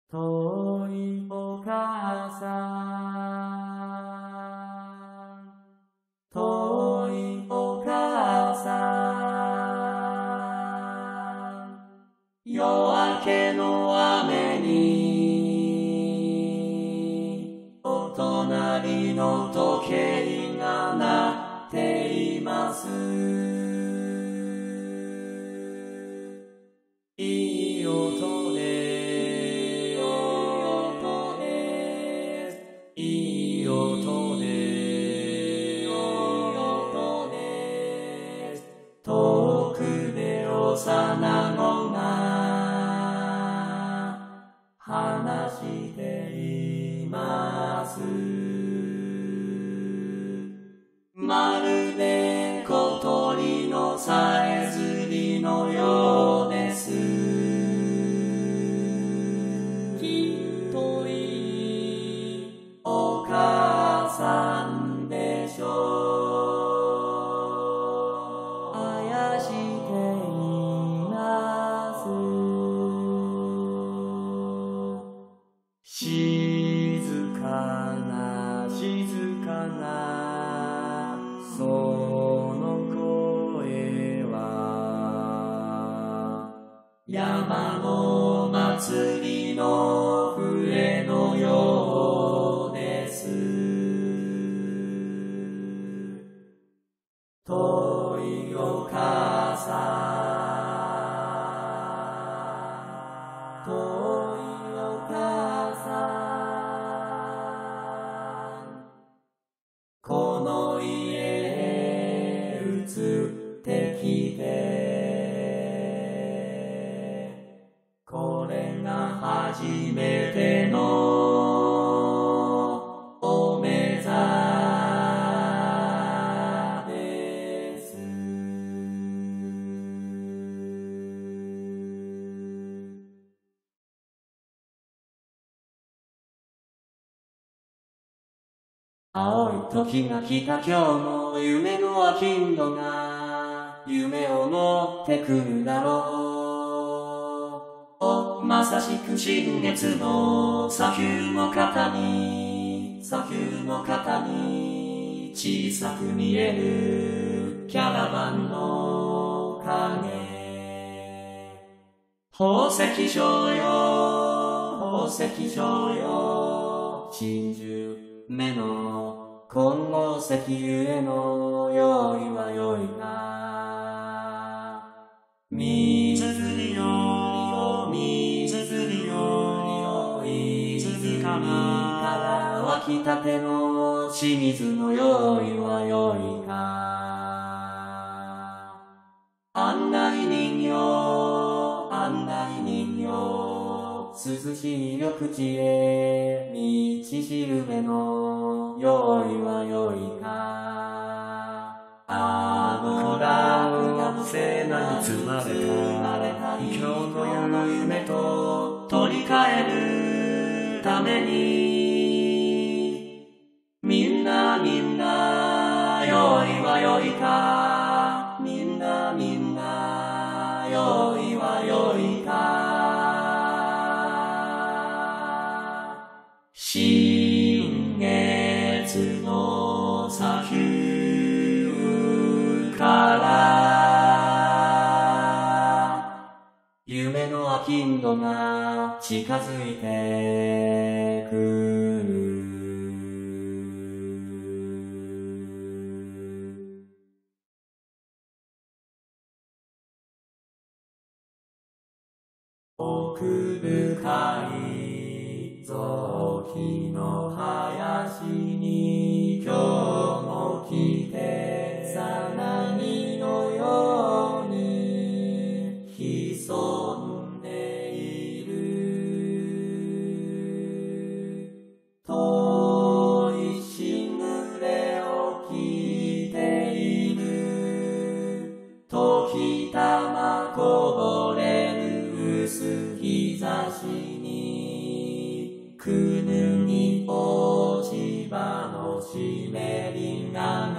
遠いお母さん、遠いお母さん、夜明けの雨にお隣の時計が鳴っています。いい音で、いい音で、遠くで幼子が話しています。まるで小鳥のさえずりのようです。きっといいお母さんでしょう。あやしています。静かな静かなその声は山の祭りの笛のようです。遠いお母さん、遠いお母さん、この家へ移ってきて、これが初めてのお目覚です。青い時が来た今日も夢の飽きんどが夢を持ってくるだろう。お、まさしく新月の砂丘の肩に小さく見えるキャラバンの影。宝石商よ真珠目の今後石油への用意は良いか。水釣りよ静から湧きたての清水の用意は良いか。案内人よ涼しい緑地へ道しるべの用意は良いか。あの落学生なに積まれた今日の夢と取り替えるためにみんな用意は良いか。みんな用意は良いか。新月の砂丘から夢の飽きんどが近づいてくる。奥深い雑木の林に今日も来てさなぎのように潜んでいる。遠いしぐれを聞いている。時たまこぼれる薄日差しにくぬぎ落ち葉の湿りが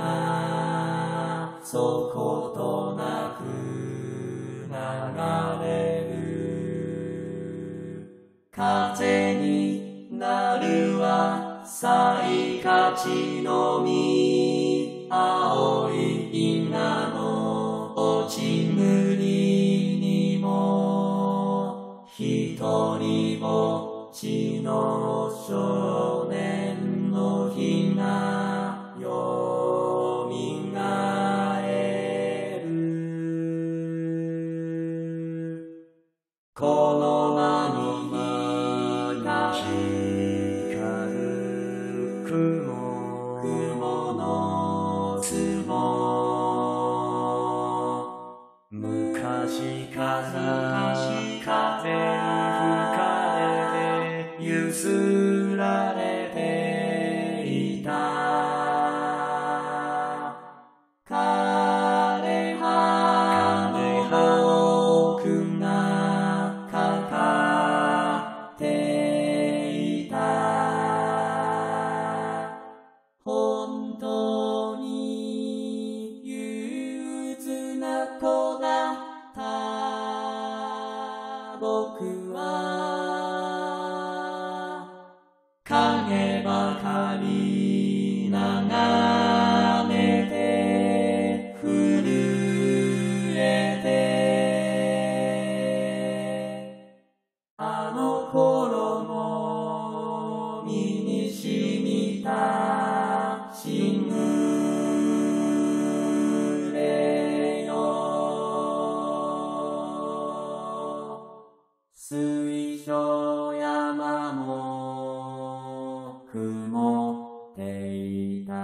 そことなく流れる。 風になるは咲かちの実、青い銀河の落ちむりにも、ひとりぼっちの少年の日がよみがえる。この間に光る雲の粒、昔から風に吹かれてゆすられていた。枯葉の僕がかかっていた。本当に憂鬱な子だった僕は、影ばかり眺めて震えて、あの頃も身に染みたしぐれよ。水晶山も曇っていた。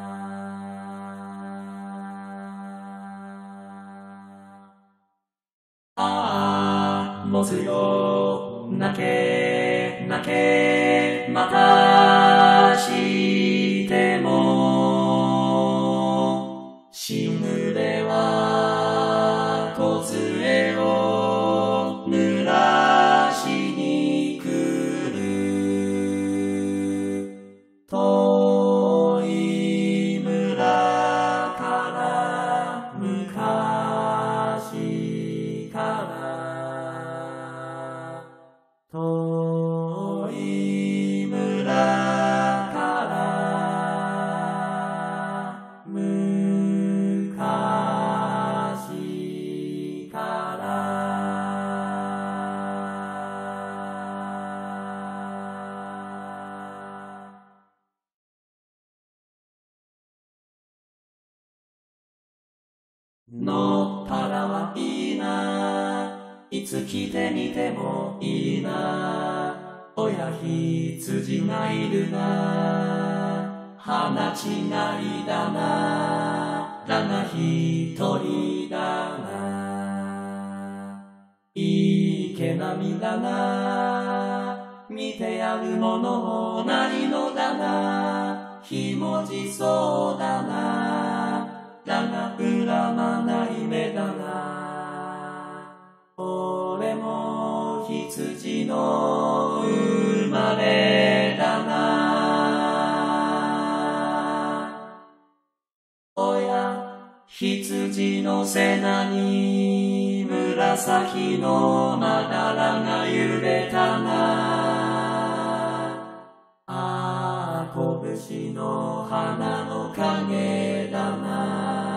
ああ、もつよ、泣け、泣け、またしても、しぐれは、こつえを濡らしに来る。遠い村から昔から、遠い村から昔から、のっぱらはいいな、いつ来てみてもいいな、親羊がいるな、花違いだな、だが一人だな、いい毛並みだな、見てやるものもないのだな、ひもじそうだな、だが恨まない目だな、俺も羊の生まれだな。おや、羊の背中に紫のまだらが揺れたな。ああ、拳の花の影だな。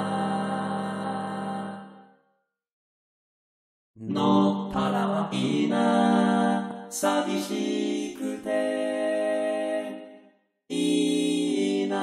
のっぱらはいいな、寂しくていいな。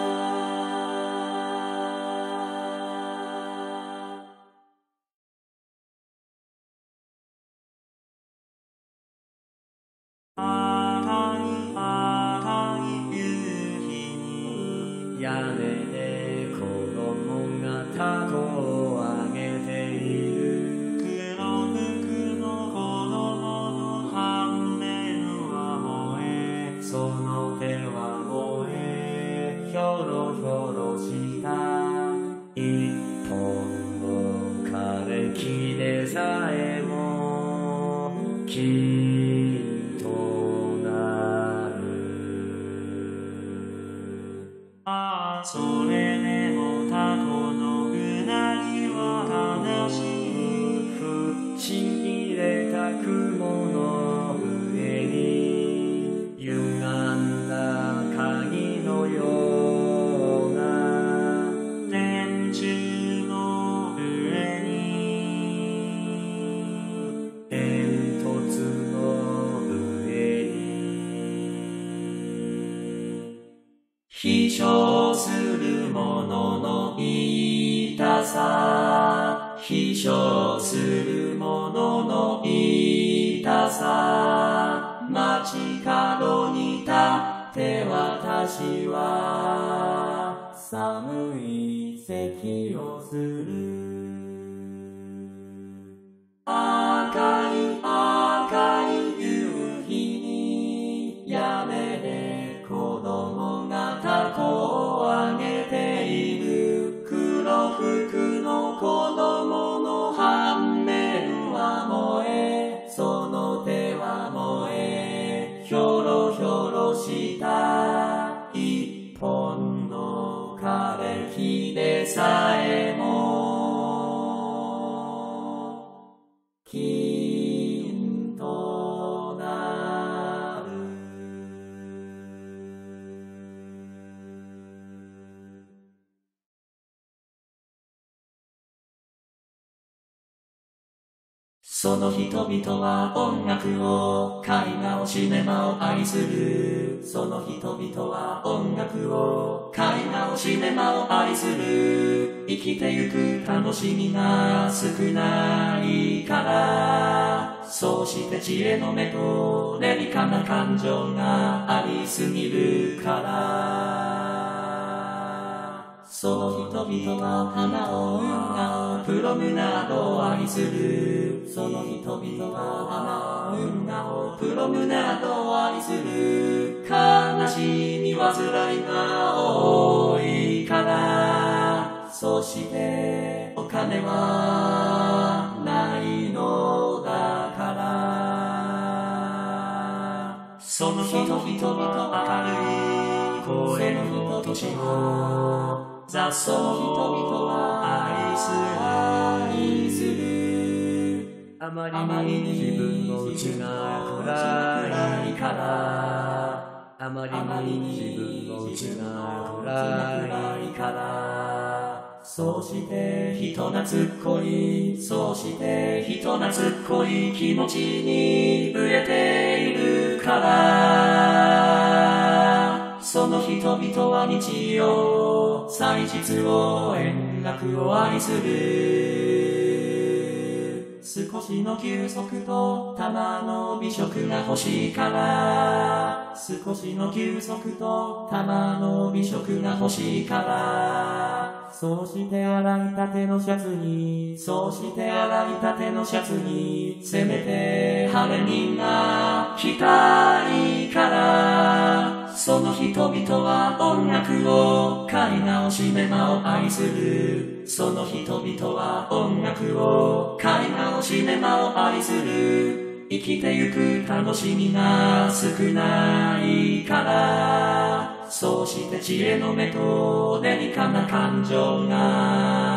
赤い赤い夕日に屋根で子供が凧をあげている。黒服の子供の羽は燃え、その手は燃え、ひょろひょろした一本の枯れ木でさえもきっとなる。ああ、それでもタコのうなりは悲しい。ちぎれた雲の上に笑する者の痛さ、飛翔する者の痛さ、街角に立って私は寒い咳をする。赤い赤い夕日に屋根で子供が凧をあげている。黒服の子供の半面は燃え、その手は燃え、ひょろひょろした一本の枯れ木でさえも金となる。その人々は音楽を、絵画をシネマを愛する。その人々は音楽を、絵画をシネマを愛する。生きてゆく楽しみが少ないから、そうして知恵の目とデリカな感情がありすぎるから。その人々は花を運河をプロムナードを愛する。その人々は花を運河をプロムナードを愛する。悲しみ煩いが多いから、そしてお金はないのだから。その人々は明るい声の年を雑草を愛する。あまりに自分の内が暗いから。あまりに自分の内が暗いから。そうして人懐っこい、そうして人懐っこい気持ちに飢えているから。その人々は日曜、祭日を、円楽を愛する。少しの休息と玉の美食が欲しいから。少しの休息と玉の美食が欲しいから。そうして洗いたてのシャツに、そうして洗いたてのシャツに、せめて晴れ人が着たいから。その人々は音楽を、絵画をシネマを愛する。その人々は音楽を、絵画をシネマを愛する。生きてゆく楽しみが少ないから。そうして知恵の目とデリカな感情が